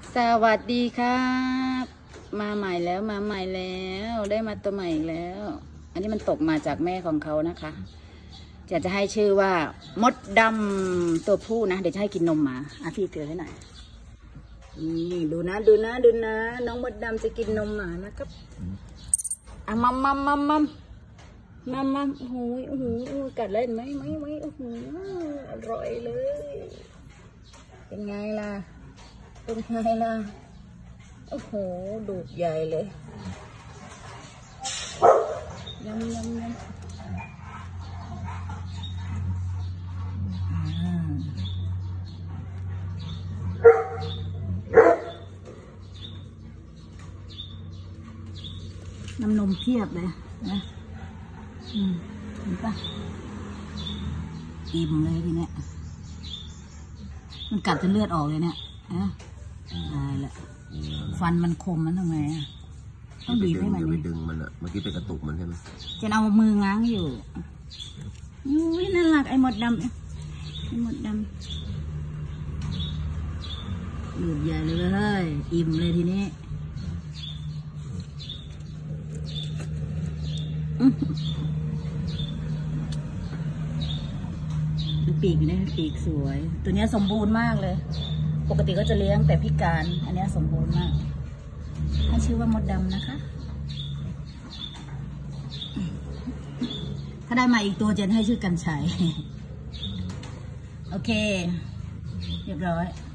สวัสดีครับมาใหม่แล้วได้มาตัวใหม่อีกแล้วอันนี้มันตกมาจากแม่ของเขานะคะจะให้ชื่อว่ามดดำตัวผู้นะเดี๋ยวจะให้กินนมหมาพี่เตือนให้หน่อยนี่ดูนะน้องมดดำจะกินนมหมานะครับมัมโอ้โหกัดเล่นไหมโอ้โหอร่อยเลยเป็นไงล่ะโอ้โหดูดใหญ่เลยยำน้ำนมเพียบเลยนะเห็นปะอิ่มเลยทีเนี้ยมันกัดจนเลือดออกเลยเนี่ยนะได้ละฟันมันคมมันทำไงอ่ะต้องบีบให้มันไปดึงมันอ่ะเมื่อกี้ไปกระตุกมันใช่ไหมจะเอามือง้างอยู่อุ้ยน่ารักไอ้หมดดำดูดใหญ่เลยเฮ้ยอิ่มเลยทีนี้ดูปีกนะปีกสวยตัวนี้สมบูรณ์มากเลยปกติก็จะเลี้ยงแต่พิการอันนี้สมบูรณ์มากให้ชื่อว่ามดดำนะคะถ้าได้มาอีกตัวจะให้ชื่อกันชัยโอเคเรียบร้อย